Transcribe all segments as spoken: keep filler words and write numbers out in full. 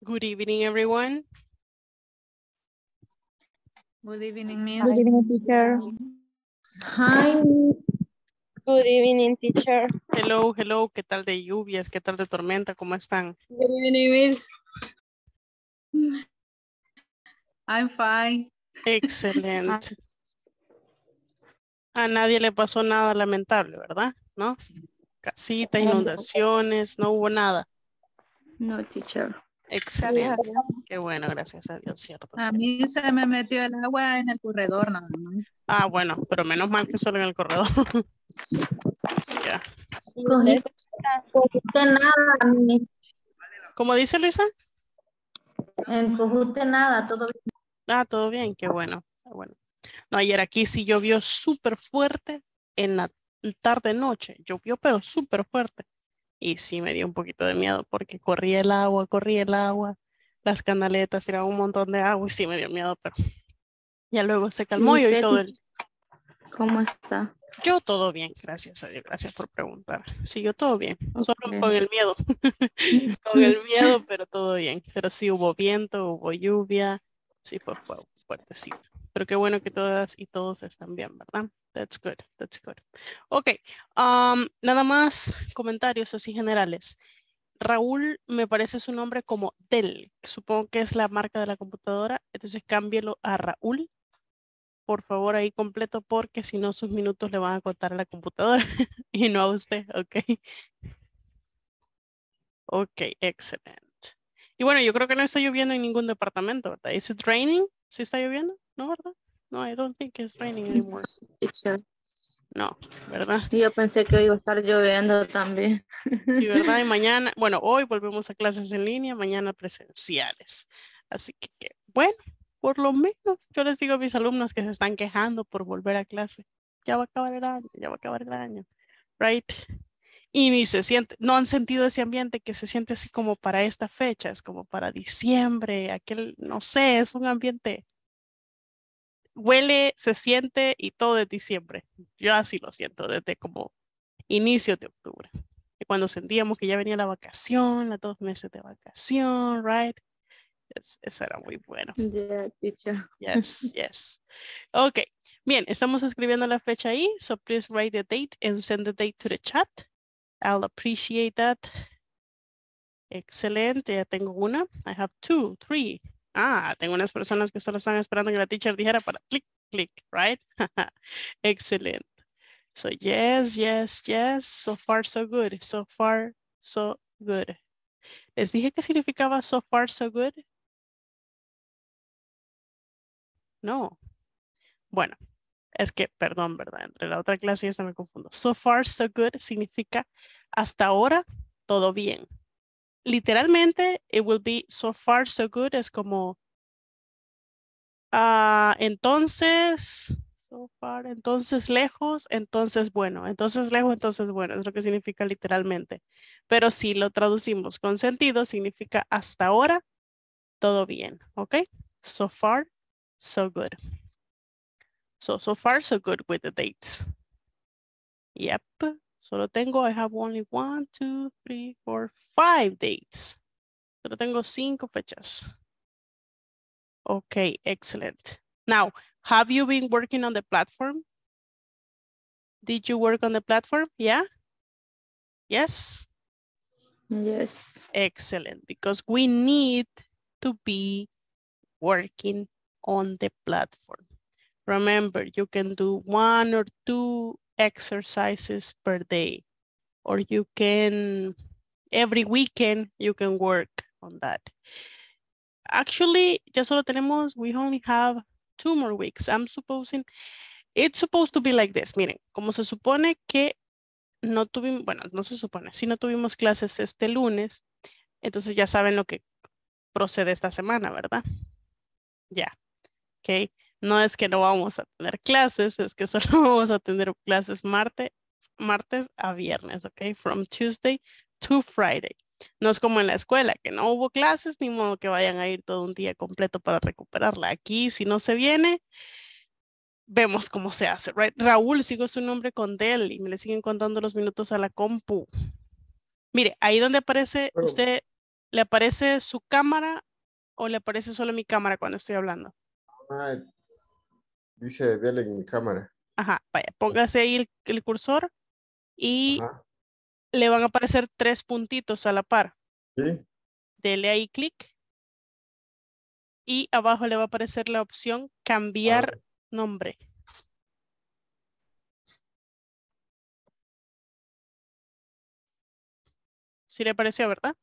Good evening, everyone. Good evening, Miss. Good evening, teacher. Hi. Good evening, teacher. Hello, hello. ¿Qué tal de lluvias? ¿Qué tal de tormenta? ¿Cómo están? Good evening, Miss. I'm fine. Excelente. A nadie le pasó nada lamentable, ¿verdad? ¿No? Casitas, inundaciones, no hubo nada. No, teacher. Excelente. Qué bueno, gracias a Dios, cierto. A cierto. mí se me metió el agua en el corredor nada más. Ah, bueno, pero menos mal que solo en el corredor. Ya. Cogiste, cogiste nada, Miss. ¿Cómo dice Luisa? En cogiste nada, todo bien. Ah, todo bien, qué bueno. Qué bueno. No, ayer aquí sí llovió súper fuerte en la tarde-noche. Llovió, pero súper fuerte. Y sí me dio un poquito de miedo porque corría el agua, corría el agua, las canaletas tiraban un montón de agua y sí me dio miedo, pero ya luego se calmó y hoy ¿Usted, todo el... teacher, cómo está? Yo todo bien, gracias a Dios, gracias por preguntar. Sí, yo todo bien, solo Okay. con el miedo, con el miedo, pero todo bien. Pero sí hubo viento, hubo lluvia, sí fue fu- fuertecito. Pero qué bueno que todas y todos están bien, ¿verdad? That's good, that's good. Ok, um, nada más comentarios así generales. Raúl me parece su nombre como Dell, supongo que es la marca de la computadora, entonces cámbielo a Raúl, por favor ahí completo, porque si no sus minutos le van a contar a la computadora y no a usted, ok. Ok, excelente. Y bueno, yo creo que no está lloviendo en ningún departamento, ¿verdad? ¿Is it raining? ¿Sí está lloviendo? ¿No, verdad? No, I don't think it's raining anymore. Teacher. No, ¿verdad? Yo pensé que iba a estar lloviendo también. Sí, ¿verdad? Y mañana, bueno, hoy volvemos a clases en línea, mañana presenciales. Así que, que, bueno, por lo menos yo les digo a mis alumnos que se están quejando por volver a clase. Ya va a acabar el año, ya va a acabar el año. Right? Y ni se siente, no han sentido ese ambiente que se siente así como para esta fecha, es como para diciembre, aquel, no sé, es un ambiente, huele, se siente y todo es diciembre. Yo así lo siento desde como inicios de octubre. Y cuando sentíamos que ya venía la vacación, las dos meses de vacación, right? Es- eso era muy bueno. Yeah, teacher. Yes, yes. Ok, bien, estamos escribiendo la fecha ahí, so please write the date and send the date to the chat. I'll appreciate that. Excelente, ya tengo una. I have two, three. Ah, tengo unas personas que solo están esperando que la teacher dijera para clic, clic, right? Excelente. So yes, yes, yes. So far, so good. So far, so good. ¿Les dije qué significaba so far, so good? No. Bueno, es que, perdón, ¿verdad? Entre la otra clase y esta me confundo. So far, so good significa hasta ahora, todo bien. Literalmente, it will be so far, so good. Es como, ah, entonces, so far, entonces lejos, entonces bueno. Entonces lejos, entonces bueno. Es lo que significa literalmente. Pero si lo traducimos con sentido, significa hasta ahora, todo bien. ¿Ok? So far, so good. So, so far, so good with the dates. Yep. Solo tengo, I have only one, two, three, four, five dates. Solo tengo cinco fechas. Okay, excellent. Now, have you been working on the platform? Did you work on the platform? Yeah? Yes? Yes. Excellent, because we need to be working on the platform. Remember, you can do one or two exercises per day, or you can, every weekend, you can work on that. Actually, ya solo tenemos, we only have two more weeks. I'm supposing, it's supposed to be like this. Miren, como se supone que no tuvimos, bueno, no se supone, si no tuvimos clases este lunes, entonces ya saben lo que procede esta semana, ¿verdad? Ya, ok. No es que no vamos a tener clases, es que solo vamos a tener clases martes, martes a viernes, ok. From Tuesday to Friday. No es como en la escuela, que no hubo clases, ni modo que vayan a ir todo un día completo para recuperarla. Aquí, si no se viene, vemos cómo se hace, right? Raúl, sigo su nombre con Del y me le siguen contando los minutos a la compu. Mire, ahí donde aparece usted ¿Le aparece su cámara o le aparece solo mi cámara cuando estoy hablando? Ah, dice dele en mi cámara. Ajá, vaya, póngase ahí el, el cursor y Ajá. le van a aparecer tres puntitos a la par. Sí. Dele ahí clic y abajo le va a aparecer la opción cambiar Ah, nombre. ¿Sí le apareció, verdad?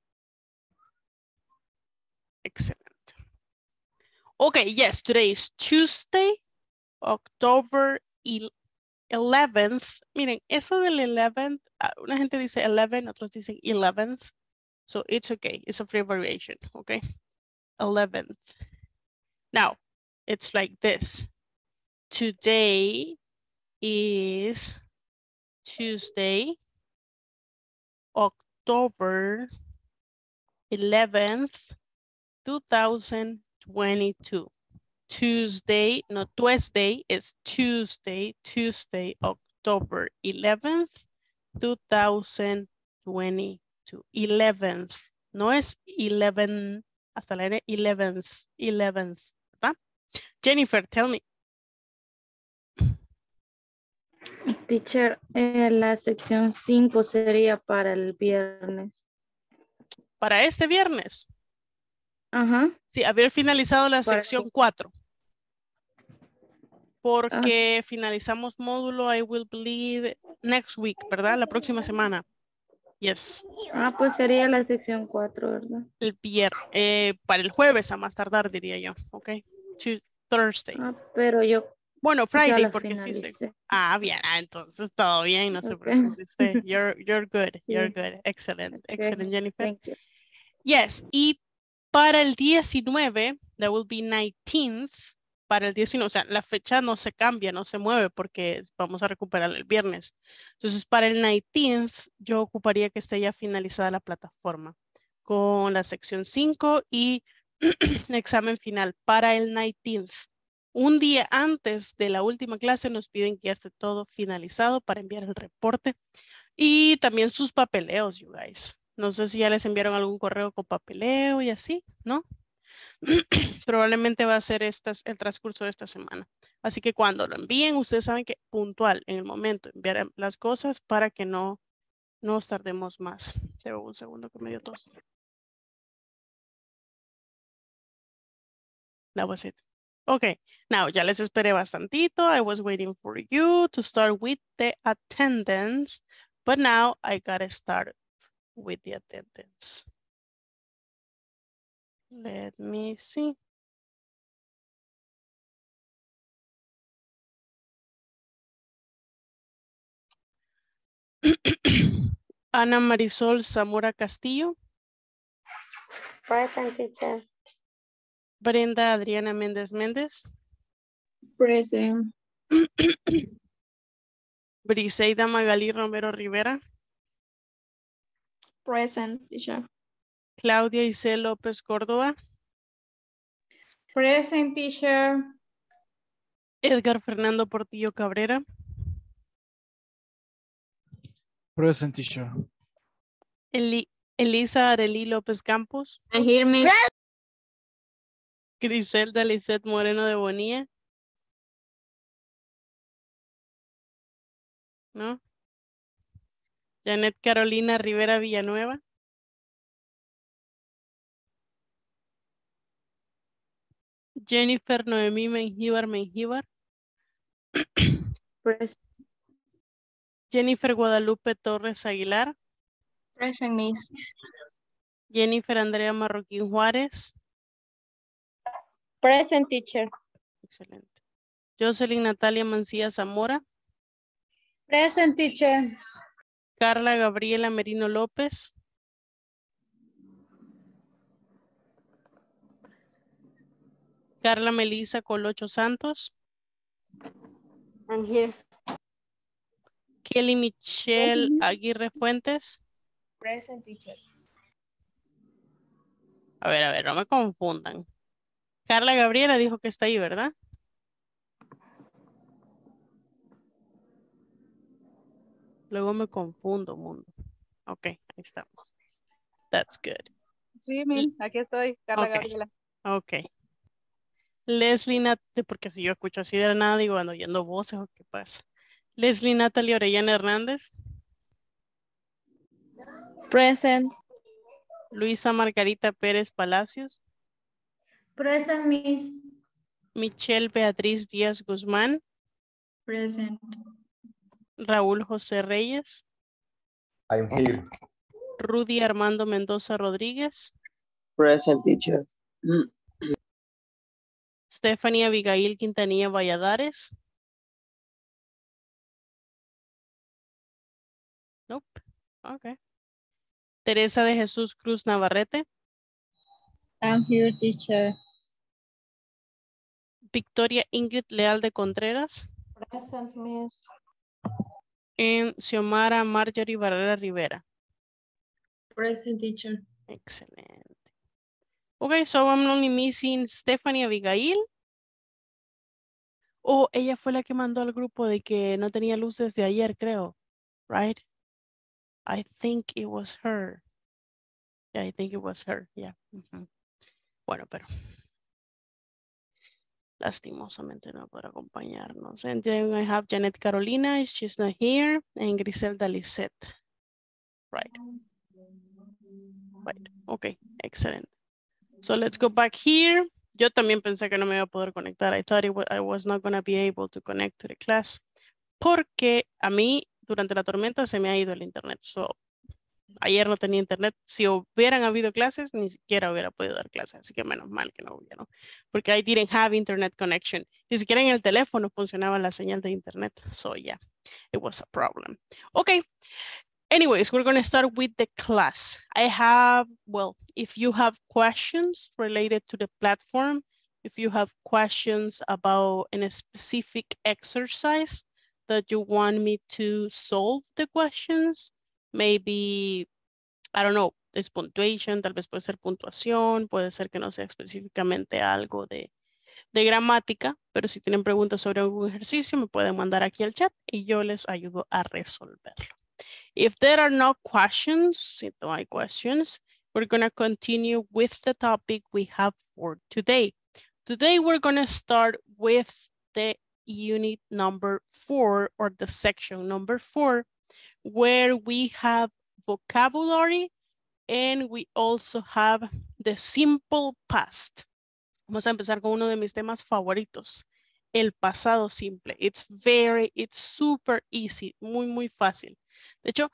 Excelente. Okay, yes, today is Tuesday, October eleventh. Miren, eso del eleventh, ah, una gente dice eleven, otros dicen eleventh. So it's okay, it's a free variation, okay? eleventh. Now, it's like this. Today is Tuesday, October eleventh, two thousand twenty-two. Tuesday, no Tuesday, it's Tuesday, Tuesday, October eleventh, two thousand twenty-two. eleventh, no es eleven, hasta la N, eleventh, eleventh, ¿verdad? Jennifer, tell me. Teacher, eh, la sección cinco sería para el viernes. Para este viernes, Ajá. sí, haber finalizado la Para sección el- cuatro. Ah, Porque finalizamos módulo, I will believe, next week, ¿verdad? La próxima semana. Yes. ah, pues sería la sección cuatro, ¿verdad? El viernes, eh, para el jueves a más tardar, diría yo, ok. To Thursday. Ah, pero yo Bueno, ya Friday, la porque sí se. finalicé. Ah, bien, ah, entonces todo bien, no se Ok. preocupe usted. You're, you're good, you're Sí, good. Excellent, ok. excellent, Jennifer. Thank you. Yes, y para el diecinueve, that will be nineteenth, para el diecinueve, o sea, la fecha no se cambia, no se mueve porque vamos a recuperar el viernes. Entonces, para el nineteenth, yo ocuparía que esté ya finalizada la plataforma con la sección cinco y examen final para el nineteenth. Un día antes de la última clase nos piden que ya esté todo finalizado para enviar el reporte y también sus papeleos, you guys. No sé si ya les enviaron algún correo con papeleo y así, ¿no? Probablemente va a ser estas, el transcurso de esta semana. Así que cuando lo envíen, ustedes saben que puntual en el momento enviar las cosas para que no nos tardemos más. Llevo un segundo que me dio tos. That was it. Okay, now ya les esperé bastantito. I was waiting for you to start with the attendance, but now I gotta start with the attendance. Let me see. Ana Marisol Zamora Castillo. Present, teacher. Brenda Adriana Méndez Méndez. Present. Briseida Magalí Romero Rivera. Present, teacher. Claudia Isel López Córdoba. Present, teacher. Edgar Fernando Portillo Cabrera. Present, teacher. Eli- Elisa Arelí López Campos. I hear me. Griselda Lisette Moreno de Bonilla. ¿No? Janet Carolina Rivera Villanueva. Jennifer Noemí Mengíbar Mengíbar. Pres- Jennifer Guadalupe Torres Aguilar. Present, miss. Jennifer Andrea Marroquín Juárez. Present, teacher. Excelente. Jocelyn Natalia Mancía Zamora. Present, teacher. Carla Gabriela Merino López. Carla Melisa Colocho Santos. I'm here. Kelly Michelle Aguirre Fuentes. Present, teacher. A ver, a ver, no me confundan. Carla Gabriela dijo que está ahí, ¿verdad? Luego me confundo, mundo. Ok, ahí estamos. That's good. Sí, Miss, aquí estoy, Carla Ok. Gabriela. Ok. Leslie Nat, porque si yo escucho así de la nada, digo, ando oyendo voces o qué pasa. Leslie Natalie Orellana Hernández. Present. Luisa Margarita Pérez Palacios. Present, Miss. Michelle Beatriz Díaz Guzmán. Present. Raúl José Reyes. I'm here. Rudy Armando Mendoza Rodríguez. Present, teacher. Stephanie Abigail Quintanilla Valladares. Nope. Ok. Teresa de Jesús Cruz Navarrete. I'm here, teacher. Victoria Ingrid Leal de Contreras. Present, Miss. En Xiomara Marjorie Barrera Rivera. Present, teacher. Excelente. Okay, so I'm only missing Stephanie Abigail. Oh, ella fue la que mandó al grupo de que no tenía luces de ayer, creo. Right? I think it was her. Yeah, I think it was her. Yeah. Uh-huh. Bueno, pero lastimosamente no podrá acompañarnos. And then I have Janet Carolina. She's not here. And Griselda Lisette. Right. Right. Okay, excellent. So let's go back here. Yo también pensé que no me iba a poder conectar. I thought it was, I was not going to be able to connect to the class. Porque a mí durante la tormenta se me ha ido el internet. So, ayer no tenía internet. Si hubieran habido clases, ni siquiera hubiera podido dar clases. Así que menos mal que no hubieron. Porque I didn't have internet connection. Ni siquiera en el teléfono funcionaba la señal de internet. So yeah, it was a problem. Okay. Anyways, we're going to start with the class. I have, well, if you have questions related to the platform, if you have questions about a specific exercise that you want me to solve the questions, maybe, I don't know, es punctuation, tal vez puede ser puntuación, puede ser que no sea específicamente algo de, de gramática, pero si tienen preguntas sobre algún ejercicio, me pueden mandar aquí al chat y yo les ayudo a resolverlo. If there are no questions, if no hay questions, we're going to continue with the topic we have for today. Today, we're going to start with the unit number four or the section number four, where we have vocabulary and we also have the simple past. Vamos a empezar con uno de mis temas favoritos, el pasado simple. It's very, it's super easy, muy, muy fácil. De hecho,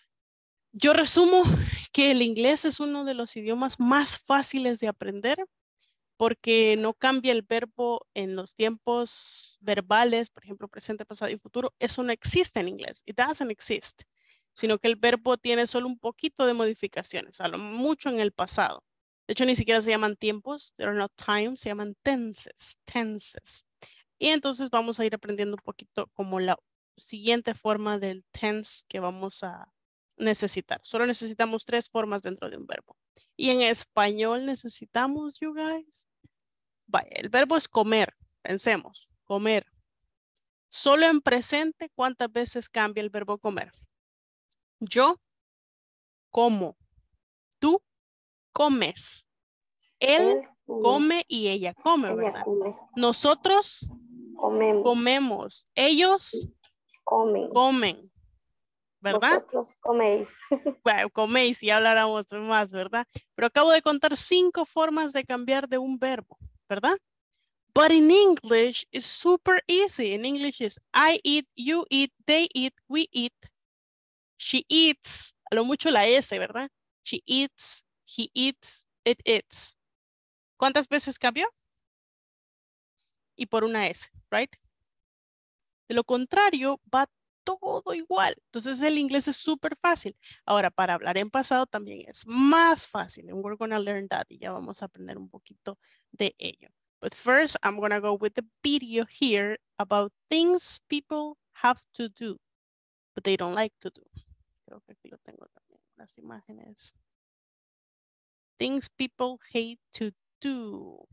yo resumo que el inglés es uno de los idiomas más fáciles de aprender porque no cambia el verbo en los tiempos verbales, por ejemplo, presente, pasado y futuro. Eso no existe en inglés. It doesn't exist. Sino que el verbo tiene solo un poquito de modificaciones, a lo mucho en el pasado. De hecho, ni siquiera se llaman tiempos, there are not times, se llaman tenses, tenses. Y entonces vamos a ir aprendiendo un poquito como la siguiente forma del tense que vamos a necesitar. Solo necesitamos tres formas dentro de un verbo. Y en español necesitamos, you guys. Vaya, el verbo es comer. Pensemos, comer. Solo en presente, ¿cuántas veces cambia el verbo comer? Yo como. Tú comes. Él come y ella come, ¿verdad? Nosotros Comemos. comemos. Ellos Comen. comen. ¿Verdad? Vosotros coméis. Bueno, coméis y habláramos más, ¿verdad? Pero acabo de contar cinco formas de cambiar de un verbo, ¿verdad? But in English, it's super easy. In English is I eat, you eat, they eat, we eat. She eats, a lo mucho la S, ¿verdad? She eats, he eats, it eats. ¿Cuántas veces cambió? Y por una S, right? De lo contrario, va todo igual. Entonces el inglés es súper fácil. Ahora, para hablar en pasado también es más fácil. And we're going to learn that. Y ya vamos a aprender un poquito de ello. But first, I'm going to go with the video here about things people have to do, but they don't like to do. Creo que aquí lo tengo también, las imágenes. Things people hate to do.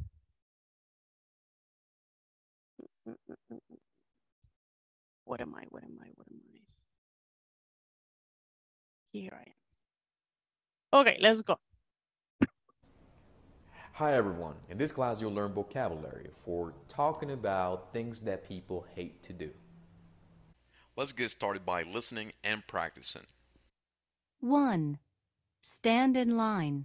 What am I? What am I? What am I? Here I am. Okay, let's go. Hi everyone. In this class you'll learn vocabulary for talking about things that people hate to do. Let's get started by listening and practicing. one. Stand in line.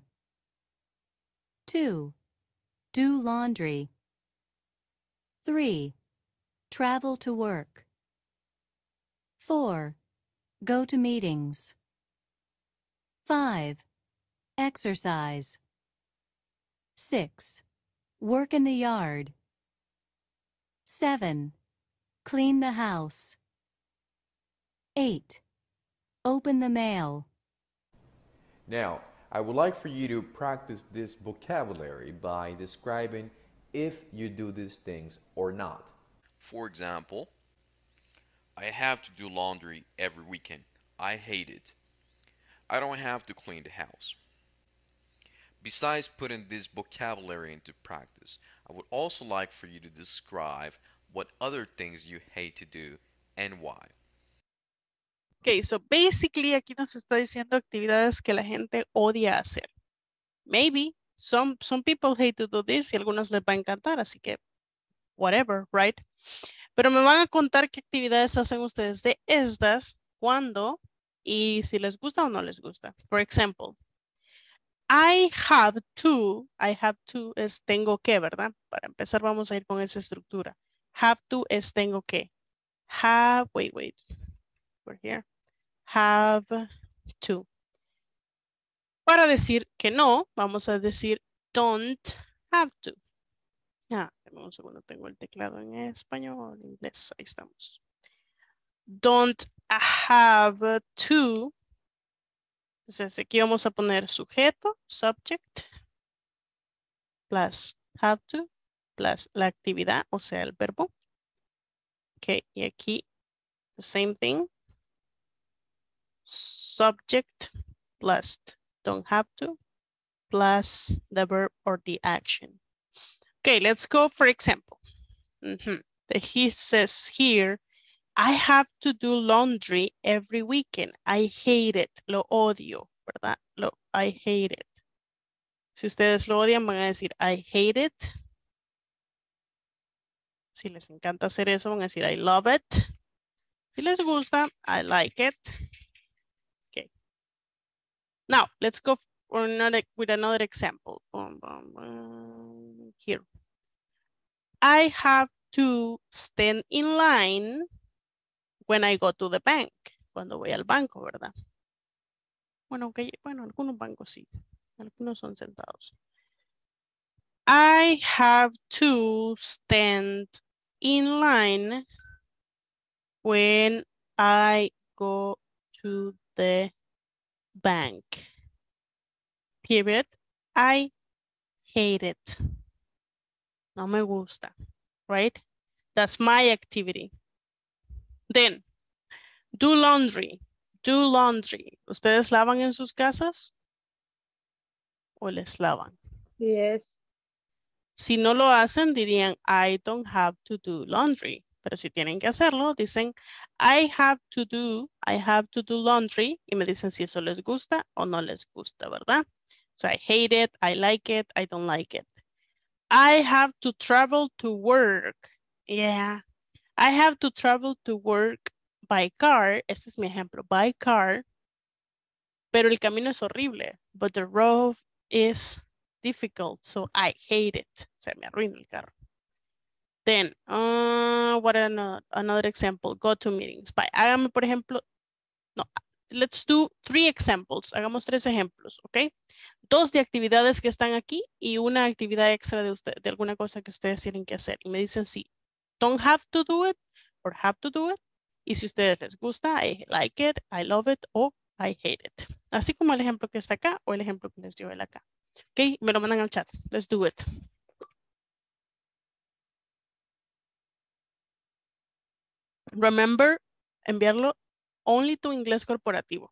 two. Do laundry. three. Travel to work. four. Go to meetings. five. Exercise. six. Work in the yard. seven. Clean the house. eight. Open the mail. Now, I would like for you to practice this vocabulary by describing if you do these things or not. For example, I have to do laundry every weekend. I hate it. I don't have to clean the house. Besides putting this vocabulary into practice, I would also like for you to describe what other things you hate to do and why. Okay, so basically aquí nos está diciendo actividades que la gente odia hacer. Maybe some, some people hate to do this y algunos les va a encantar, así que whatever, right? Pero me van a contar qué actividades hacen ustedes de estas, cuándo y si les gusta o no les gusta. For example, I have to, I have to es tengo que, ¿verdad? Para empezar vamos a ir con esa estructura. Have to es tengo que. Have, wait, wait, we're here. Have to. Para decir que no, vamos a decir don't have to. Ah, un segundo, tengo el teclado en español, en inglés, ahí estamos. Don't have to. Entonces aquí vamos a poner sujeto, subject, plus have to, plus la actividad, o sea, el verbo. Ok, y aquí, the same thing. Subject plus don't have to, plus the verb or the action. Okay, let's go for example. Mm-hmm. He says here, I have to do laundry every weekend. I hate it. Lo odio, ¿verdad? Lo, I hate it. Si ustedes lo odian, van a decir, I hate it. Si les encanta hacer eso, van a decir, I love it. Si les gusta, I like it. Okay. Now, let's go for another, with another example. Um, um, um, here. I have to stand in line when I go to the bank. Cuando voy al banco, ¿verdad? Bueno, okay, bueno, algunos bancos sí. Algunos son sentados. I have to stand in line when I go to the bank. Period. I hate it. No me gusta. Right? That's my activity. Then, do laundry. Do laundry. ¿Ustedes lavan en sus casas? ¿O les lavan? Yes. Si no lo hacen, dirían, I don't have to do laundry. Pero si tienen que hacerlo, dicen, I have to do, I have to do laundry. Y me dicen si eso les gusta o no les gusta, ¿verdad? So I hate it, I like it, I don't like it. I have to travel to work. Yeah. I have to travel to work by car. Este es mi ejemplo, by car. Pero el camino es horrible. But the road is difficult, so I hate it. Se me arruina el carro. Then, uh, what another, another example? Go to meetings. Bye. Hágame, por ejemplo, no, let's do three examples. Hagamos tres ejemplos, ¿ok? Dos de actividades que están aquí y una actividad extra de, usted, de alguna cosa que ustedes tienen que hacer. Y me dicen si don't have to do it or have to do it. Y si a ustedes les gusta, I like it, I love it o I hate it. Así como el ejemplo que está acá o el ejemplo que les dio él acá. Ok, me lo mandan al chat. Let's do it. Remember, enviarlo only to inglés corporativo.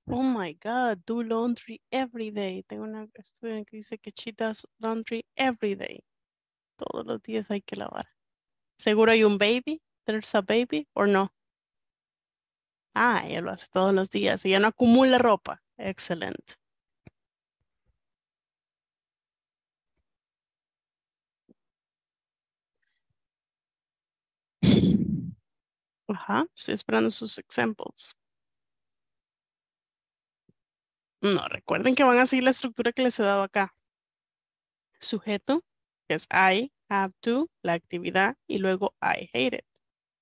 Oh my God, do laundry every day. Tengo una estudiante que dice que she does laundry every day. Todos los días hay que lavar. ¿Seguro hay un baby? There's a baby or no? Ah, ella lo hace todos los días. Ella no acumula ropa. Excelente. Ajá, estoy esperando sus examples. No, recuerden que van a seguir la estructura que les he dado acá. Sujeto, que es I have to, la actividad, y luego I hate it.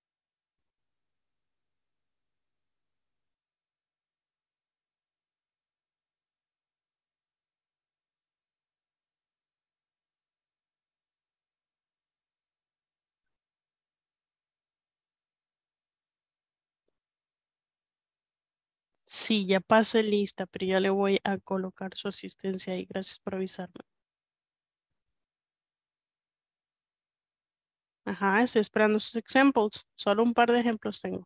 Sí, ya pasé lista, pero ya le voy a colocar su asistencia ahí. Gracias por avisarme. Ajá, estoy esperando sus examples. Solo un par de ejemplos tengo.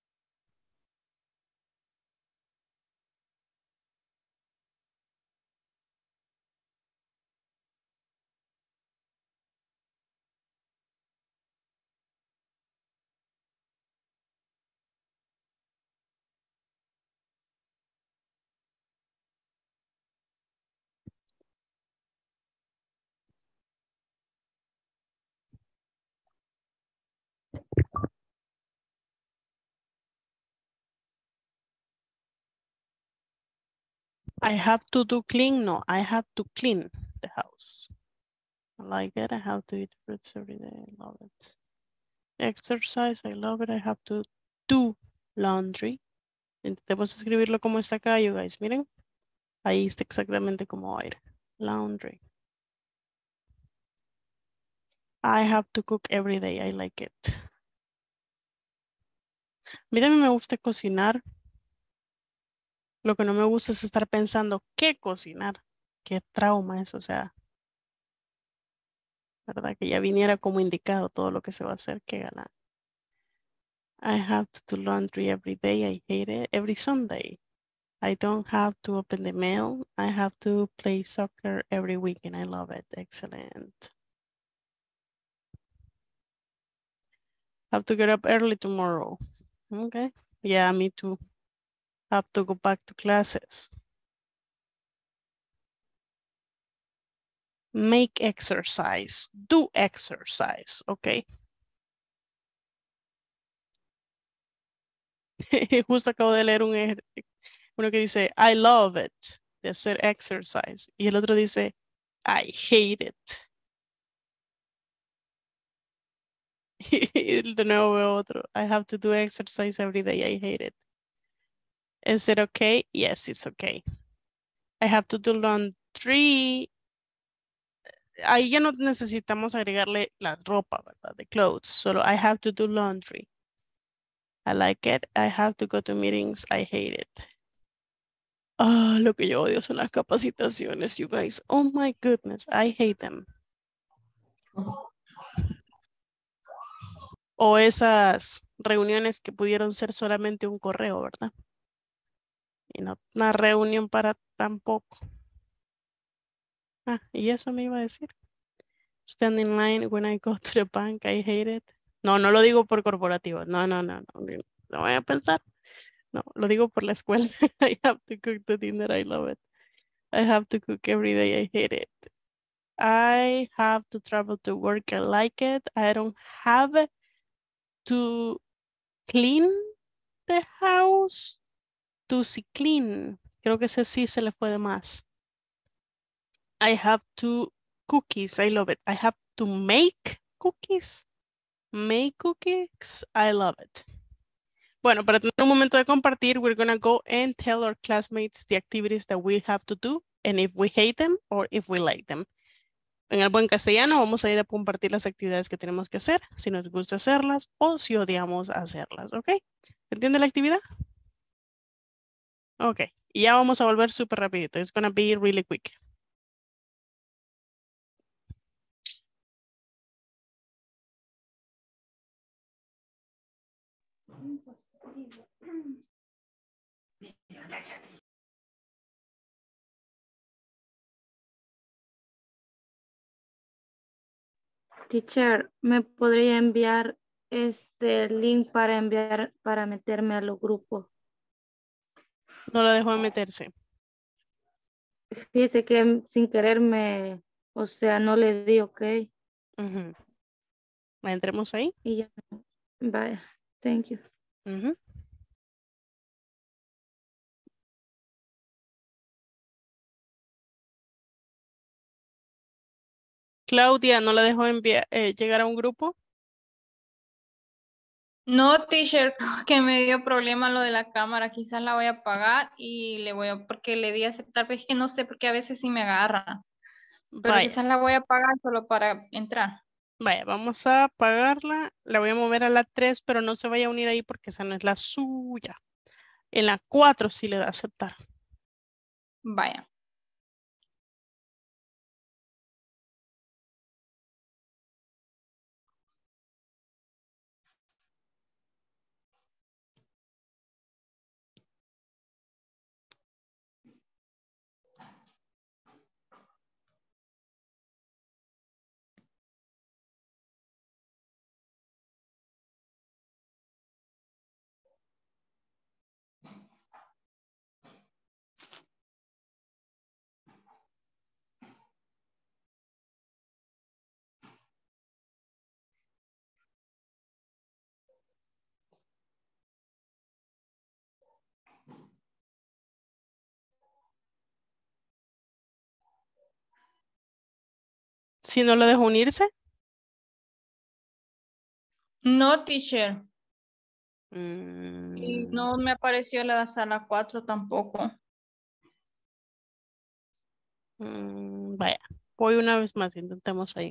I have to do clean. No, I have to clean the house. I like it. I have to eat fruits every day. I love it. Exercise. I love it. I have to do laundry. Intentemos escribirlo como está acá, you guys. Miren. Ahí está exactamente como va a ir. Laundry. I have to cook every day. I like it. A mí también me gusta cocinar. Lo que no me gusta es estar pensando qué cocinar. Qué trauma eso, o sea, ¿verdad? Que ya viniera como indicado todo lo que se va a hacer, qué gana. I have to do laundry every day. I hate it. Every Sunday. I don't have to open the mail. I have to play soccer every weekend. I love it. Excellent. Have to get up early tomorrow. Okay. Yeah, me too. Have to go back to classes. Make exercise. Do exercise. Okay. Justo acabo de leer un ejer- uno que dice, I love it, de hacer exercise. Y el otro dice, I hate it. Y de nuevo veo otro, I have to do exercise every day, I hate it. Is it okay? Yes, it's okay. I have to do laundry. Ahí ya no necesitamos agregarle la ropa, ¿verdad? The clothes. Solo I have to do laundry. I like it. I have to go to meetings. I hate it. Ah, lo que yo odio son las capacitaciones, you guys. Oh my goodness, I hate them. O esas reuniones que pudieron ser solamente un correo, ¿verdad? Y no una reunión para tampoco. Ah, y eso me iba a decir. Stand in line when I go to the bank, I hate it. No, no lo digo por corporativo. No, no, no, no. No voy a pensar. No, lo digo por la escuela. I have to cook the dinner, I love it. I have to cook every day, I hate it. I have to travel to work, I like it. I don't have to clean the house. To see clean. Creo que ese sí se le fue de más. I have to cookies. I love it. I have to make cookies. Make cookies. I love it. Bueno, para tener un momento de compartir, we're going to go and tell our classmates the activities that we have to do and if we hate them or if we like them. En el buen castellano vamos a ir a compartir las actividades que tenemos que hacer, si nos gusta hacerlas o si odiamos hacerlas, ¿ok? ¿Entiende la actividad? Ok, y ya vamos a volver súper rapidito. It's gonna be really quick. Teacher, ¿me podría enviar este link para enviar, para meterme a los grupos? No lo dejó de meterse. Fíjese que sin querer me, o sea, no le di ok. Ujú. Entremos ahí. Y ya, vaya, thank you. Ujú. Claudia, ¿no la dejó enviar, eh, llegar a un grupo? No, teacher, que me dio problema lo de la cámara. Quizás la voy a apagar y le voy a, porque le di a aceptar, pero es que no sé, porque a veces sí me agarra. Pero Vaya, quizás la voy a apagar solo para entrar. vaya, vamos a apagarla. La voy a mover a la tres, pero no se vaya a unir ahí porque esa no es la suya. En la cuatro sí le da a aceptar. Vaya. Si no lo dejo unirse. No, teacher. Y Mm, no me apareció la sala cuatro tampoco. mm, vaya, voy una vez más, intentemos ahí.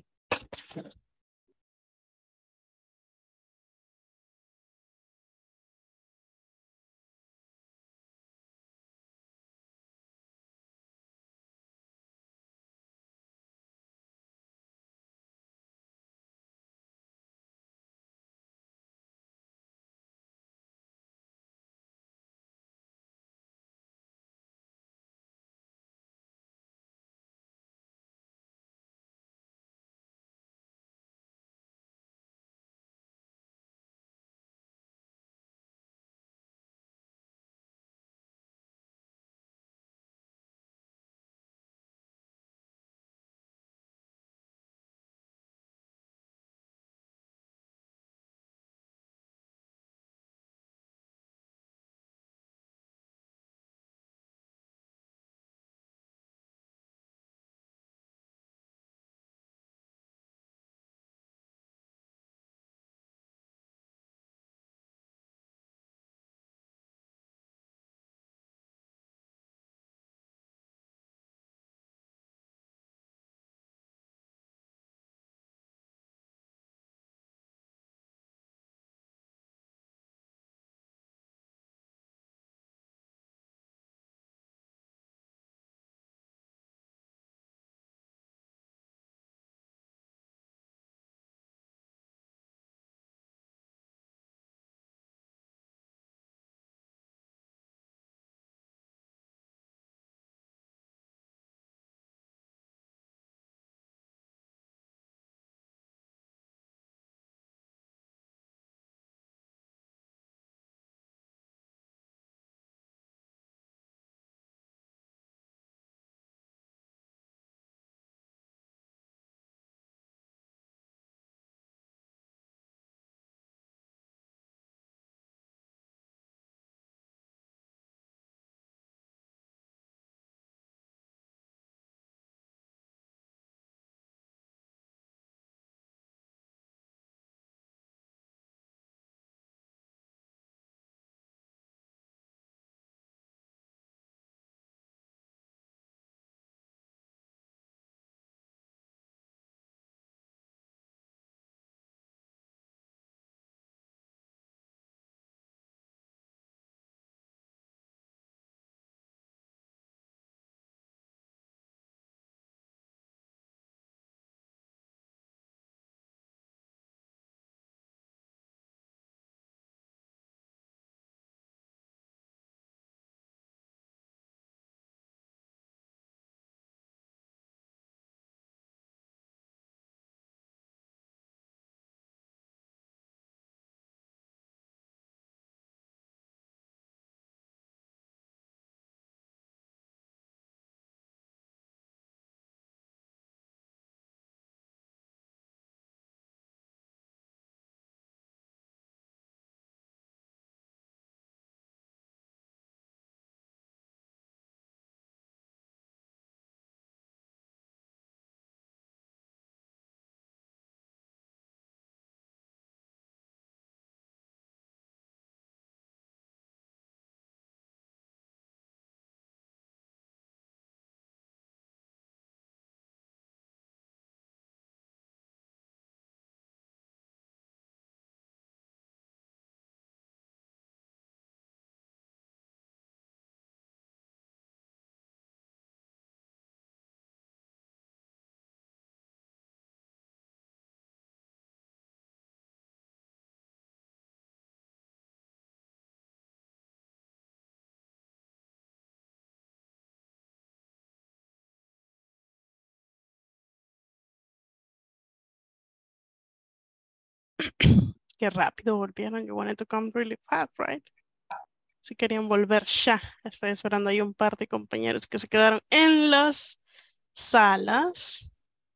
Qué rápido volvieron. You wanted to come really fast, right? Si querían volver ya. Estoy esperando ahí un par de compañeros que se quedaron en las salas.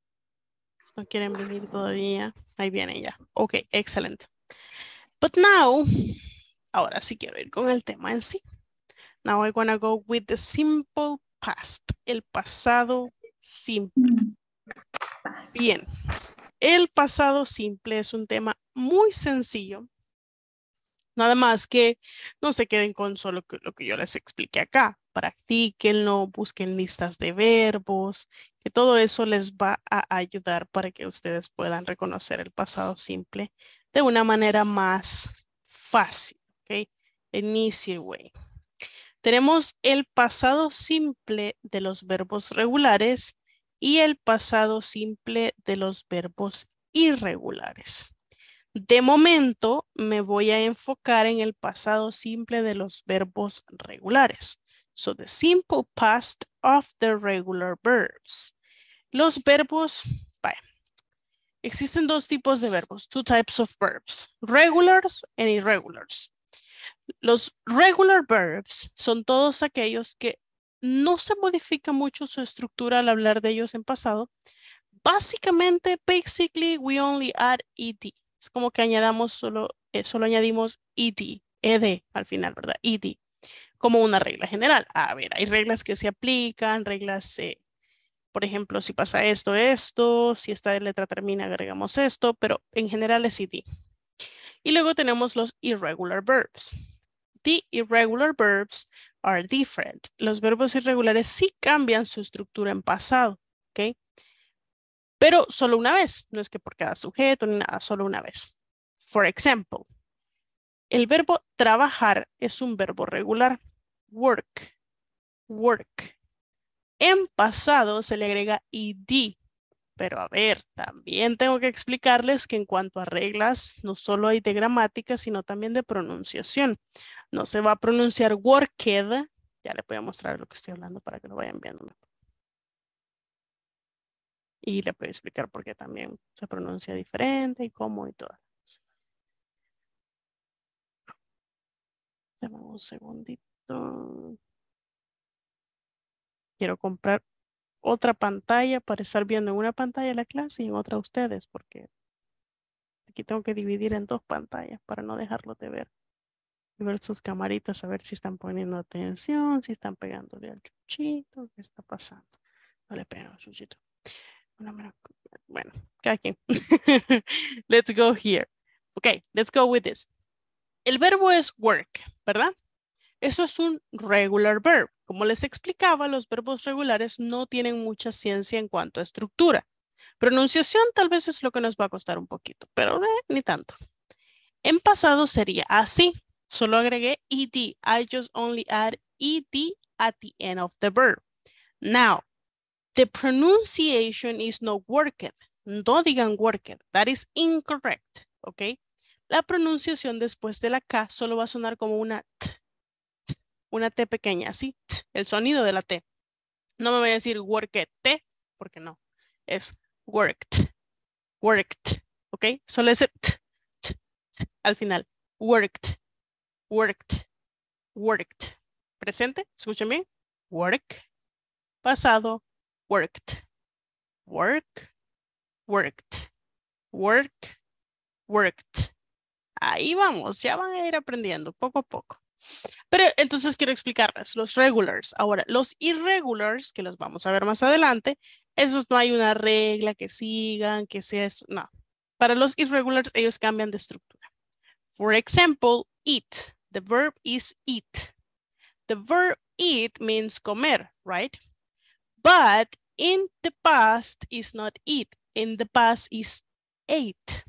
No quieren venir todavía. Ahí vienen ya. Ok, excelente. But now, ahora sí quiero ir con el tema en sí. Now I wanna go with the simple past. El pasado simple. Bien. El pasado simple es un tema muy sencillo. Nada más que no se queden con solo que- lo que yo les expliqué acá. Practíquenlo, busquen listas de verbos, que todo eso les va a ayudar para que ustedes puedan reconocer el pasado simple de una manera más fácil, ¿ok? An easy way. Tenemos el pasado simple de los verbos regulares y el pasado simple de los verbos irregulares. De momento me voy a enfocar en el pasado simple de los verbos regulares. So the simple past of the regular verbs. Los verbos, vaya, existen dos tipos de verbos, two types of verbs, regulars and irregulars. Los regular verbs son todos aquellos que no se modifica mucho su estructura al hablar de ellos en pasado. Básicamente, basically, we only add ed. Es como que añadamos solo, eh, solo añadimos ed, ed al final, ¿verdad? Ed, como una regla general. A ver, hay reglas que se aplican, reglas, eh, por ejemplo, si pasa esto, esto, si esta letra termina, agregamos esto, pero en general es ed. Y luego tenemos los irregular verbs. The irregular verbs are different. Los verbos irregulares sí cambian su estructura en pasado, ¿ok? Pero solo una vez, no es que por cada sujeto ni nada, solo una vez. For example, el verbo trabajar es un verbo regular. Work, work. En pasado se le agrega ed. Pero a ver, también tengo que explicarles que en cuanto a reglas, no solo hay de gramática, sino también de pronunciación. No se va a pronunciar worked. Ya les voy a mostrar lo que estoy hablando para que lo vayan viendo mejor. Y le voy a explicar por qué también se pronuncia diferente y cómo y todo. Dame un segundito. Quiero comprar otra pantalla para estar viendo en una pantalla la clase y en otra ustedes, porque aquí tengo que dividir en dos pantallas para no dejarlos de ver. Y ver sus camaritas, a ver si están poniendo atención, si están pegándole al chuchito, qué está pasando. No le pegan al chuchito. Bueno, cada quien. Let's go here. Okay, let's go with this. El verbo es work, ¿verdad? Eso es un regular verb. Como les explicaba, los verbos regulares no tienen mucha ciencia en cuanto a estructura. Pronunciación tal vez es lo que nos va a costar un poquito, pero eh, ni tanto. En pasado sería así. Solo agregué ed. I just only add ed at the end of the verb. Now, the pronunciation is not worked. No digan worked. That is incorrect. ¿Ok? La pronunciación después de la K solo va a sonar como una T. T una T pequeña, así. T, el sonido de la T. No me voy a decir worked, porque no. Es worked. Worked. ¿Ok? Solo ese T, T, T al final. Worked. Worked. Worked. Presente. ¿Escuchan bien? Work. Pasado. Worked. Work. Worked. Work. Worked. Ahí vamos. Ya van a ir aprendiendo poco a poco. Pero entonces quiero explicarles los regulars. Ahora, los irregulars, que los vamos a ver más adelante, esos no hay una regla que sigan, que sea eso. No. Para los irregulars, ellos cambian de estructura. For example, eat. The verb is eat. The verb eat means comer, right? But in the past is not eat. In the past is ate.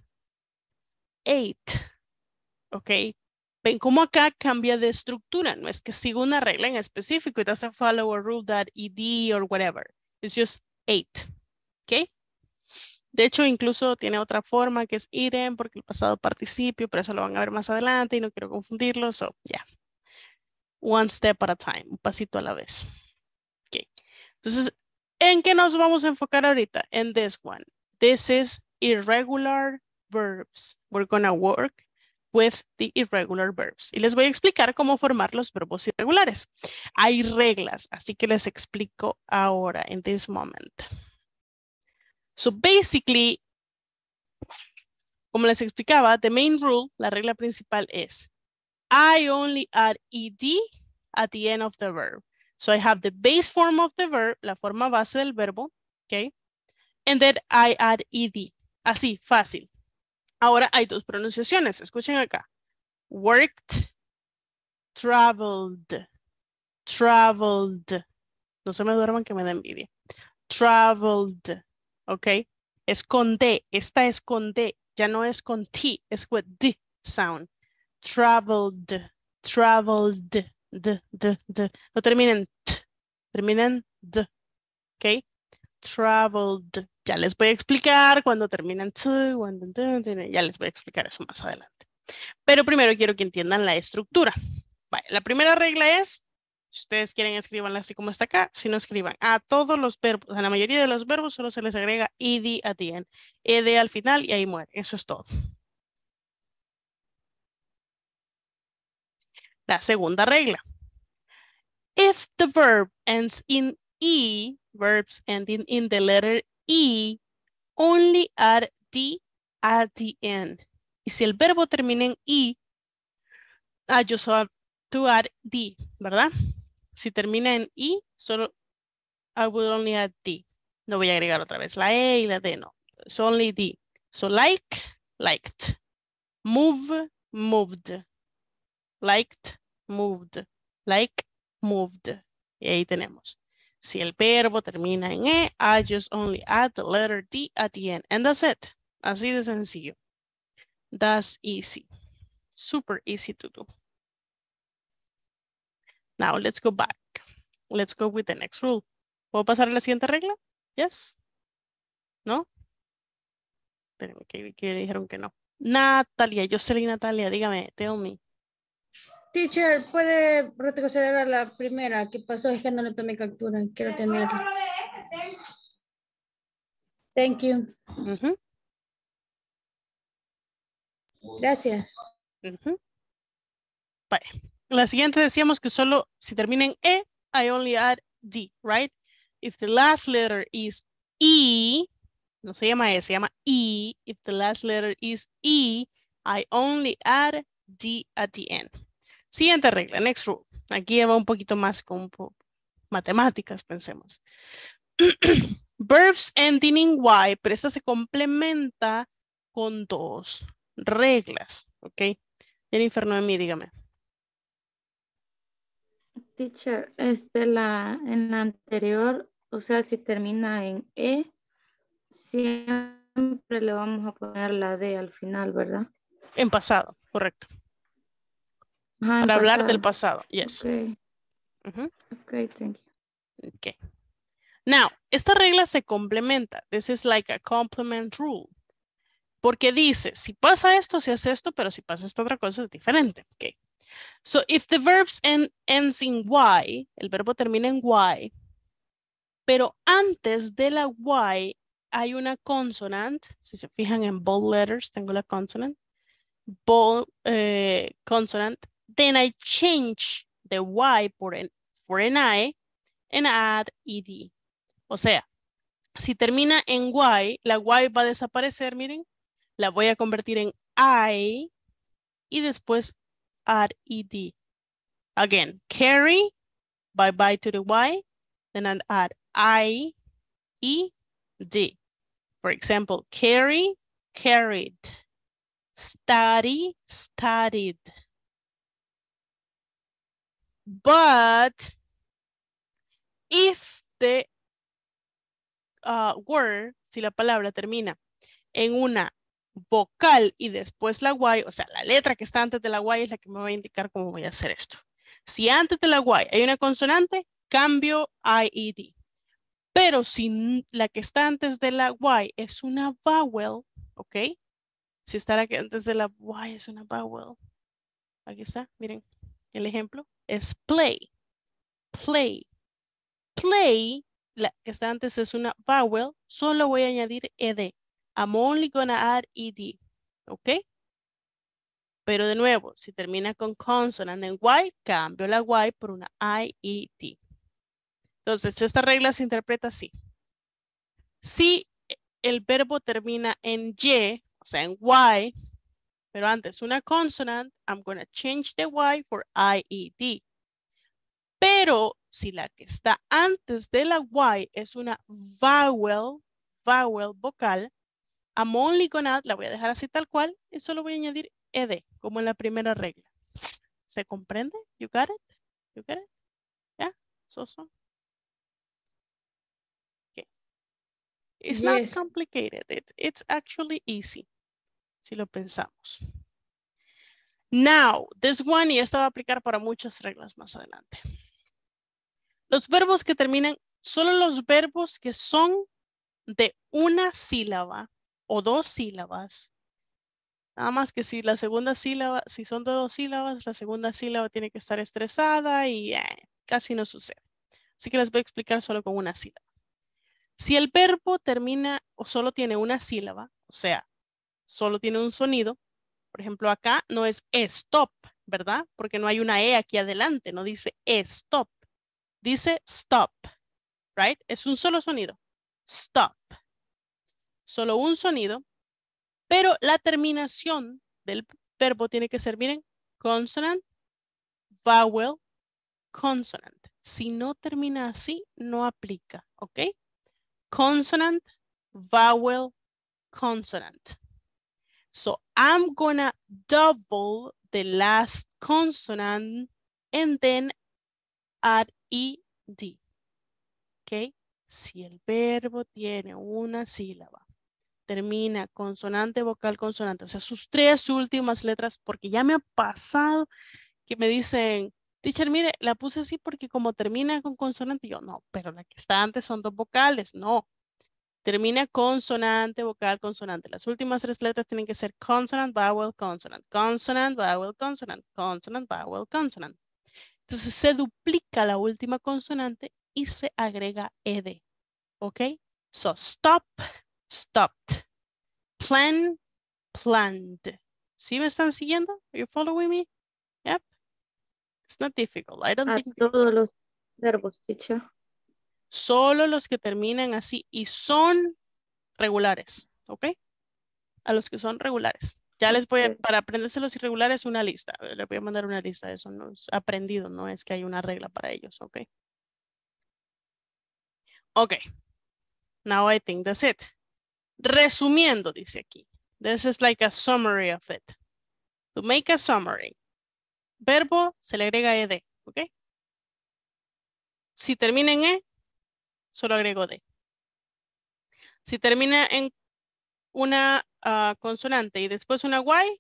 Ate. ¿Ok? Ven cómo acá cambia de estructura. No es que siga una regla en específico. It doesn't follow a rule that ed or whatever. It's just ate. ¿Ok? De hecho, incluso tiene otra forma que es eaten porque el pasado participio, pero eso lo van a ver más adelante y no quiero confundirlo. So, yeah. One step at a time. Un pasito a la vez. Ok. Entonces, ¿en qué nos vamos a enfocar ahorita? En this one. This is irregular verbs. We're gonna work with the irregular verbs. Y les voy a explicar cómo formar los verbos irregulares. Hay reglas, así que les explico ahora, in this moment. So basically, como les explicaba, the main rule, la regla principal es I only add ed at the end of the verb. So I have the base form of the verb, la forma base del verbo, okay? And then I add ed. Así, fácil. Ahora hay dos pronunciaciones. Escuchen acá. Worked, traveled, traveled. No se me duerman que me da envidia. Traveled, ok. Es con D. Esta es con D. Ya no es con T. Es with D sound. Traveled, traveled, d, d, d. No terminen T. Terminan D. Ok. Traveled. Ya les voy a explicar cuando terminan T. Cuando, ya les voy a explicar eso más adelante. Pero primero quiero que entiendan la estructura. Vale, la primera regla es, si ustedes quieren escribanla así como está acá, si no escriban a todos los verbos, a la mayoría de los verbos solo se les agrega ed at the end, ed al final y ahí muere, eso es todo. La segunda regla. If the verb ends in E, verbs ending in the letter E, only add D at the end. Y si el verbo termina en I, I just have to add D, ¿verdad? Si termina en I, solo I will only add D. No voy a agregar otra vez la E y la D, no. It's only D. So like, liked. Move, moved. Liked, moved. Like, moved. Y ahí tenemos. Si el verbo termina en E, I just only add the letter D at the end. And that's it. Así de sencillo. That's easy. Super easy to do. Now let's go back. Let's go with the next rule. ¿Puedo pasar a la siguiente regla? Yes. ¿No? Espérenme, que, que dijeron que no. Natalia, yo soy Natalia, dígame, tell me. Teacher, ¿puede retroceder a la primera? ¿Qué pasó? Es que no le tomé captura. Quiero tenerla. Thank you. Uh-huh. Gracias. Uh-huh. Vale. La siguiente decíamos que solo si termina en E, I only add D, right? If the last letter is E, no se llama E, se llama E. If the last letter is E, I only add D at the end. Siguiente regla, next rule. Aquí ya va un poquito más con matemáticas, pensemos. Verbs ending in Y, pero esta se complementa con dos reglas, ¿ok? Jennifer Noemí, dígame. Teacher, este, la, en la anterior, o sea, si termina en E, siempre le vamos a poner la D al final, ¿verdad? En pasado, correcto. Ajá, Para hablar pasado. del pasado, yes. Okay. Uh-huh. Okay, thank you. Okay. Now, esta regla se complementa. This is like a complement rule. Porque dice, si pasa esto, se hace esto, pero si pasa esta otra cosa es diferente. Okay. So, if the verbs end, ends in Y, el verbo termina en Y, pero antes de la Y hay una consonant. Si se fijan en bold letters, tengo la consonant. Bold uh, consonant. Then I change the Y por an, for an I and add ed. O sea, si termina en Y, la Y va a desaparecer, miren. La voy a convertir en I y después add ed. Again, carry, bye bye to the Y, then I add I, E, D. For example, carry, carried. Study, studied. But if the uh, word, si la palabra termina en una vocal y después la Y, o sea, la letra que está antes de la Y es la que me va a indicar cómo voy a hacer esto. Si antes de la Y hay una consonante, cambio I E D. Pero si la que está antes de la Y es una vowel, ¿ok? Si está la que antes de la Y es una vowel. Aquí está, miren, el ejemplo es play. Play. Play, la que está antes es una vowel, solo voy a añadir ed. I'm only gonna add ed. ¿Ok? Pero de nuevo, si termina con consonant en Y, cambio la Y por una I E T. Entonces, esta regla se interpreta así. Si el verbo termina en Y, o sea, en Y, pero antes una consonant, I'm going to change the Y for I E T. Pero si la que está antes de la Y es una vowel, vowel vocal, I'm only gonna, la voy a dejar así tal cual, y solo voy a añadir ed, como en la primera regla. ¿Se comprende? You got it? You got it? Yeah? So, so. Okay. It's Yes. not complicated. It, it's actually easy, si lo pensamos. Now, this one, y esta va a aplicar para muchas reglas más adelante. Los verbos que terminan, solo los verbos que son de una sílaba o dos sílabas. Nada más que si la segunda sílaba, si son de dos sílabas, la segunda sílaba tiene que estar estresada y eh, casi no sucede. Así que les voy a explicar solo con una sílaba. Si el verbo termina o solo tiene una sílaba, o sea, solo tiene un sonido, por ejemplo acá no es stop, ¿verdad? Porque no hay una E aquí adelante, no dice stop, dice stop, right? Es un solo sonido, stop. Solo un sonido. Pero la terminación del verbo tiene que ser, miren, consonant, vowel, consonant. Si no termina así, no aplica, ¿ok? Consonant, vowel, consonant. So I'm gonna double the last consonant and then add ed, ¿ok? Si el verbo tiene una sílaba, termina consonante, vocal, consonante. O sea, sus tres últimas letras, porque ya me ha pasado que me dicen, teacher, mire, la puse así porque como termina con consonante, yo no, pero la que está antes son dos vocales, no. Termina consonante, vocal, consonante. Las últimas tres letras tienen que ser consonant, vowel, consonant. Consonant, vowel, consonant. Consonant, vowel, consonant. Entonces se duplica la última consonante y se agrega ed. ¿Ok? So, stop, stopped. Plan, planned. ¿Sí me están siguiendo? Are you following me? Yep. It's not difficult. I don't A think. todos los verbos, teacher. Solo los que terminan así y son regulares. ¿Ok? A los que son regulares. Ya les voy a, para aprenderse los irregulares, una lista. Les voy a mandar una lista de eso. No es aprendido, no es que hay una regla para ellos. ¿Ok? Ok. Now I think that's it. Resumiendo, dice aquí. This is like a summary of it. To make a summary. Verbo, se le agrega ed, ¿ok? Si termina en e, solo agrego d. Si termina en una uh, consonante y después una y,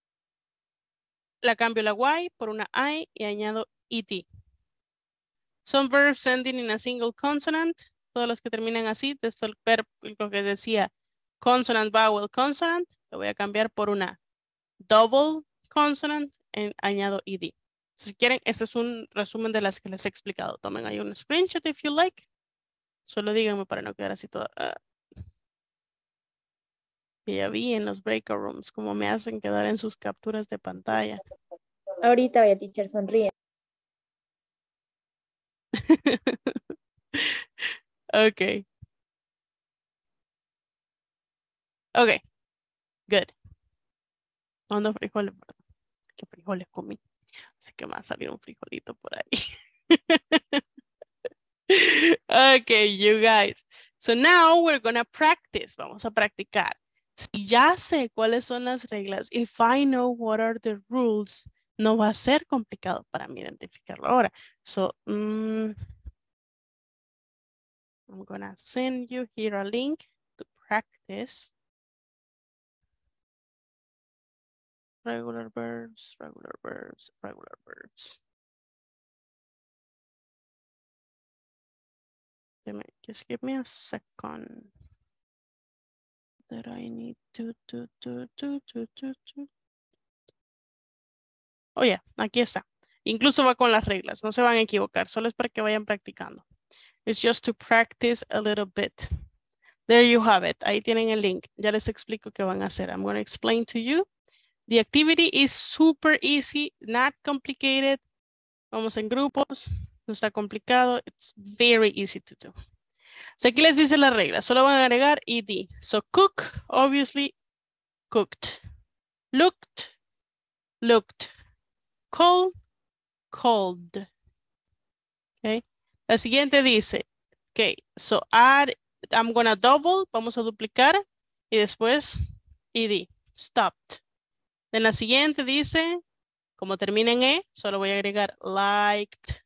la cambio la y por una i y añado et. Some verbs ending in a single consonant, todos los que terminan así, desde el verbo, lo que decía consonant, vowel, consonant, lo voy a cambiar por una double consonant y añado ed. Si quieren, este es un resumen de las que les he explicado. Tomen ahí un screenshot if you like. Solo díganme para no quedar así toda. Uh. Que ya vi en los breakout rooms cómo me hacen quedar en sus capturas de pantalla. Ahorita voy a teacher, sonríe. Ok. Ok. Good. ¿Dónde frijoles? ¿Qué frijoles comí? Así que me va a salir un frijolito por ahí. Okay, you guys. So now we're gonna practice. Vamos a practicar. Si ya sé cuáles son las reglas, if I know what are the rules, no va a ser complicado para mí identificarlo ahora. So, um, I'm gonna send you here a link to practice. Regular verbs, regular verbs, regular verbs. Just give me a second. That I need to, to, to, to, to, to, to. Oh, yeah, aquí está. Incluso va con las reglas. No se van a equivocar. Solo es para que vayan practicando. It's just to practice a little bit. There you have it. Ahí tienen el link. Ya les explico qué van a hacer. I'm going to explain to you. The activity is super easy, not complicated. Vamos en grupos. No está complicado. It's very easy to do. So aquí les dice la regla. Solo van a agregar ed. So cook, obviously, cooked. Looked, looked. Cold, cold. Okay. La siguiente dice, okay, so add, I'm gonna double, vamos a duplicar y después ed, stopped. En la siguiente dice, como termina en e, solo voy a agregar liked,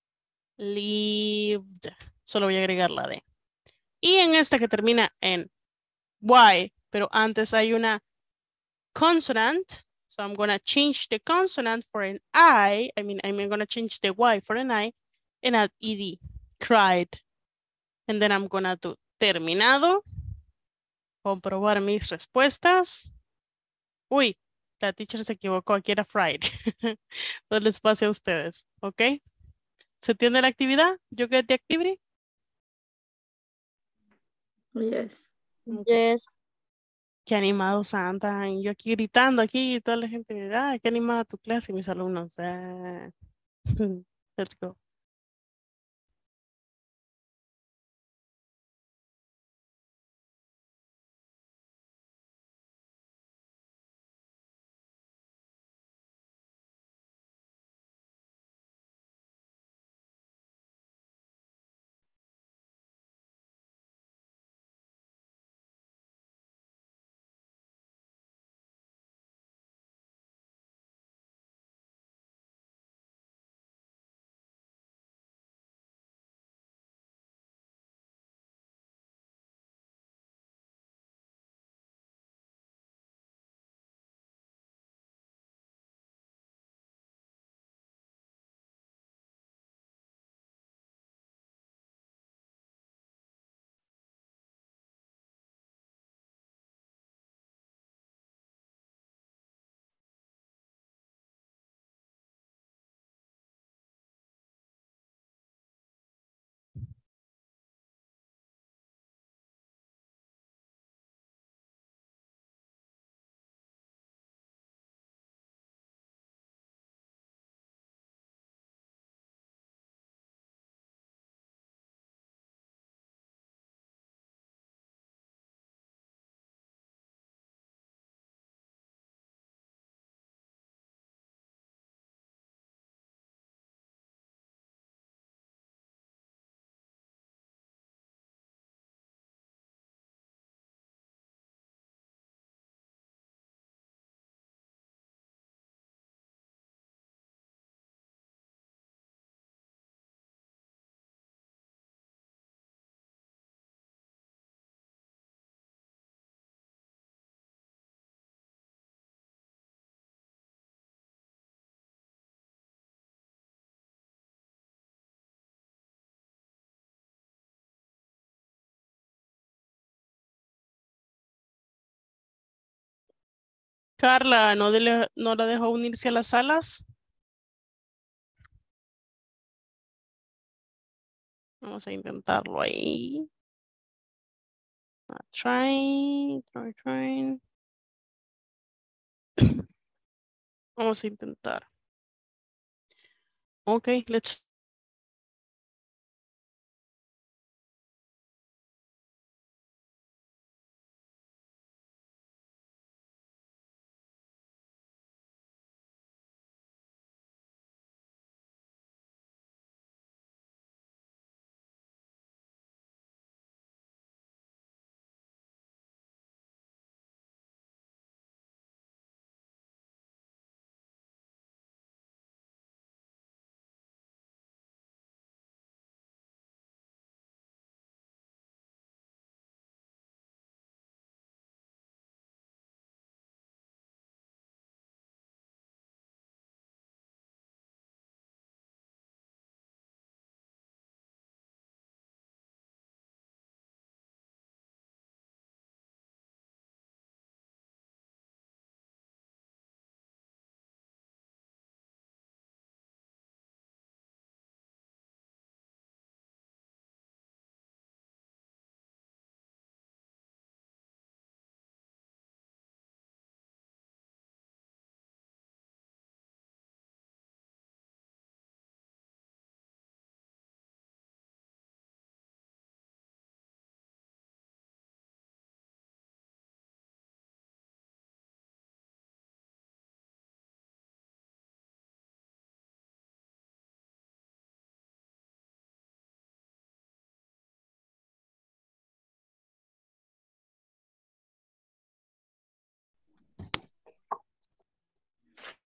lived, solo voy a agregar la d. Y en esta que termina en y, pero antes hay una consonant, so I'm gonna change the consonant for an I, I mean, I'm gonna change the y for an I, and add ed, cried. And then I'm gonna do terminado, comprobar mis respuestas. Uy, la teacher se equivocó, aquí era fried. No les pase a ustedes, ¿ok? ¿Se entiende la actividad? You get the activity? Yes. Yes. Qué animados andan. Yo aquí gritando aquí y toda la gente, ah, qué animada tu clase y mis alumnos. Ah. Let's go. Carla, ¿no, de- no la dejó unirse a las salas? Vamos a intentarlo ahí. Try, try, try. Vamos a intentar. Ok, let's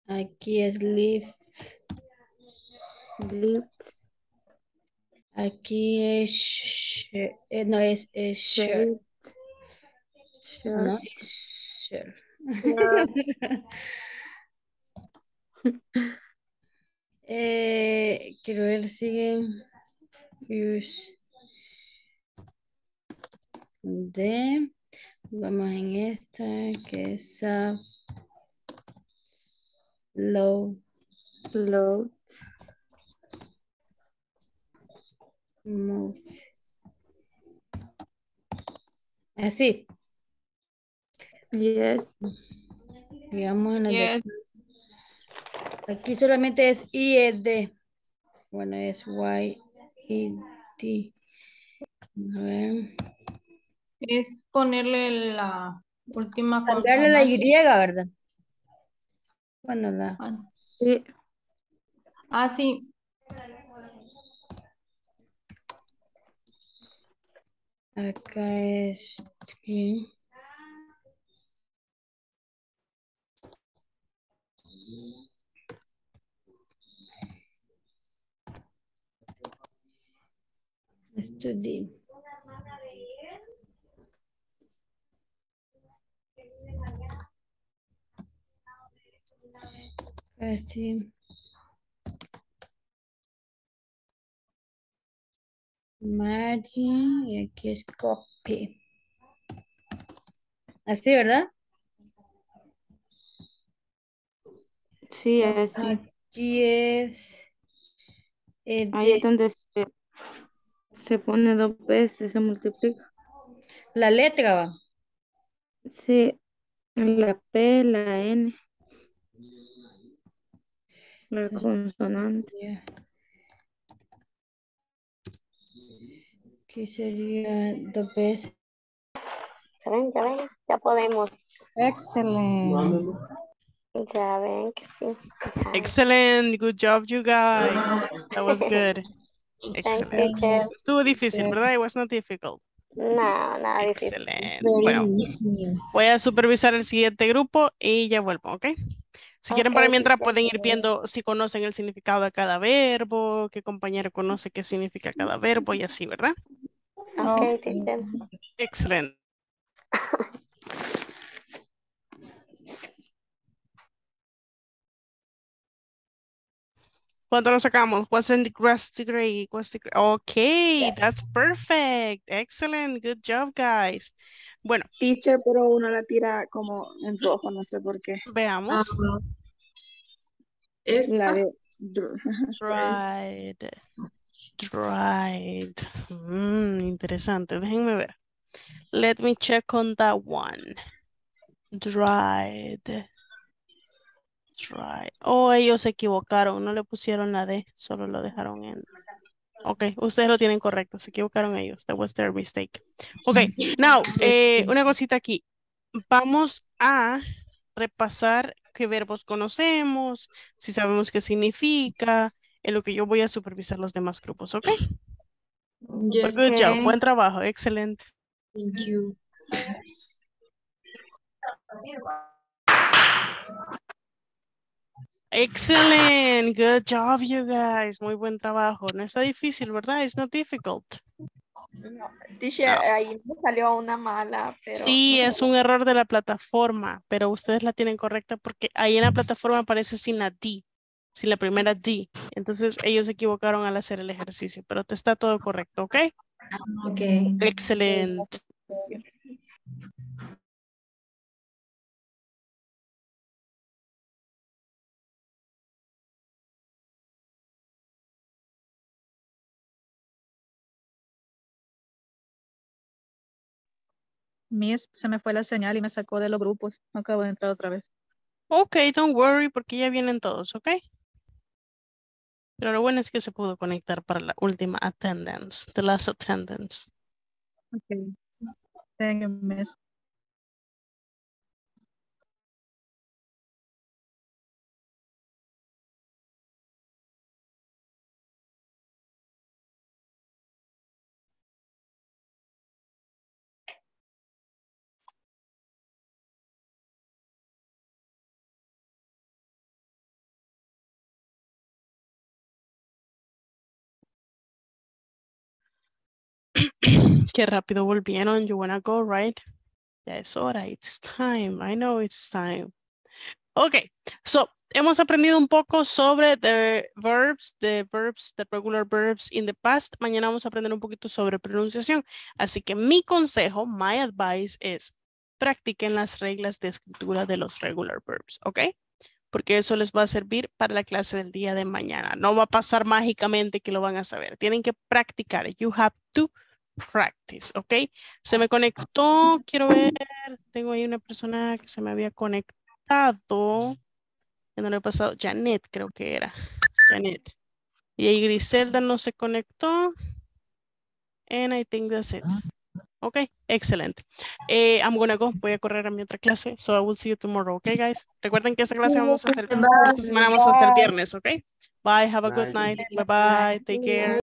Aquí es live. Live. Aquí es share. Eh, no, es, es share. Share. No, es share. eh, quiero ver, sigue. Use. De. Vamos en esta, que es uh, low. Load. Move. Así. Yes. Digamos en la Yes. de aquí solamente es I E D. Bueno, es Y E D. A ver. Es ponerle la última Cambiarle la Y, consonante. ¿verdad? Bueno, la. Sí. Ah, sí. Acá es. Sí. Estudié. Así. Margin y aquí es copy. Así, ¿verdad? Sí, así. Aquí es. E Ahí es D. donde se, se pone dos veces, se multiplica. La letra va. Sí. La P, la N. La consonante. Yeah. Aquí sería dos veces. Ya ven, ya ven, ya podemos. Excelente. Ya ven que sí. Ajá. Excellent. Good job, you guys. That was good. Thanks, Excellent. teacher. Estuvo difícil, ¿verdad? It was not difficult. No, nada difícil. Excelente. Bueno, Very easy. voy a supervisar el siguiente grupo y ya vuelvo, ¿ok? Si quieren, para Ok, mientras teacher. pueden ir viendo si conocen el significado de cada verbo, qué compañero conoce qué significa cada verbo y así, ¿verdad? Ok, teacher. Excelente. ¿Cuánto nos sacamos? What's the grass degree? What's the gra- Okay, that's perfect. Excellent. Good job, guys. Bueno, Teacher, pero uno la tira como en rojo, no sé por qué. veamos. La de... Dried. Dried. Mm, interesante. Déjenme ver. Let me check on that one. Dried. Dried. Oh, ellos se equivocaron. No le pusieron la D. Solo lo dejaron en... Ok, ustedes lo tienen correcto. Se equivocaron ellos. That was their mistake. Ok, now, eh, una cosita aquí. Vamos a repasar qué verbos conocemos, si sabemos qué significa, en lo que yo voy a supervisar los demás grupos, ¿ok? But Yes. good job, Okay. buen trabajo, excelente. Thank you. Excellent, good job, you guys. Muy buen trabajo. No está difícil, ¿verdad? It's not difficult. Teacher, No. ahí me salió una mala, pero Sí, no es un error de la plataforma, pero ustedes la tienen correcta porque ahí en la plataforma aparece sin la D, sin la primera D. Entonces ellos se equivocaron al hacer el ejercicio, pero te está todo correcto, ¿ok? Okay. Excelente. Miss, se me fue la señal y me sacó de los grupos. Acabo de entrar otra vez. Ok, don't worry porque ya vienen todos, ¿ok? Pero lo bueno es que se pudo conectar para la última attendance, the last attendance. Okay. Thank you, Miss. Qué rápido volvieron. You wanna go, right? Ya es hora. It's time. I know it's time. Okay. So, hemos aprendido un poco sobre the verbs, the verbs, the regular verbs in the past. Mañana vamos a aprender un poquito sobre pronunciación. Así que mi consejo, my advice es practiquen las reglas de escritura de los regular verbs, ¿ok? Porque eso les va a servir para la clase del día de mañana. No va a pasar mágicamente que lo van a saber. Tienen que practicar. You have to practice, ¿ok? Se me conectó, quiero ver, tengo ahí una persona que se me había conectado. Ya no le he pasado, Janet creo que era. Janet. Y ahí Griselda no se conectó. And I think that's it. Ok, excelente. Eh, I'm gonna go. Voy a correr a mi otra clase. So I will see you tomorrow. Ok, guys. Recuerden que esa clase vamos a hacer. Esta semana vamos a hacer viernes. Ok. Bye. Have a good night. Bye bye. Take care.